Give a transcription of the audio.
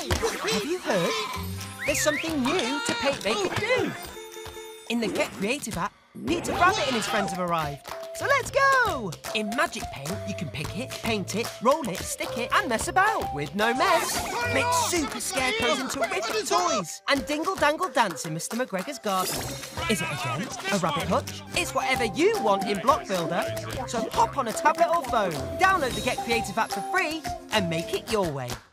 Have you heard? There's something new to Paint Make It Do. In the Get Creative app, Peter Rabbit and his friends have arrived. So let's go! In Magic Paint, you can pick it, paint it, roll it, stick it, and mess about. With no mess, make super scarecrows into terrific toys. And dingle-dangle dance in Mr. McGregor's garden. Is it a den? A rabbit hutch? It's whatever you want in Block Builder. So hop on a tablet or phone, download the Get Creative app for free, and make it your way.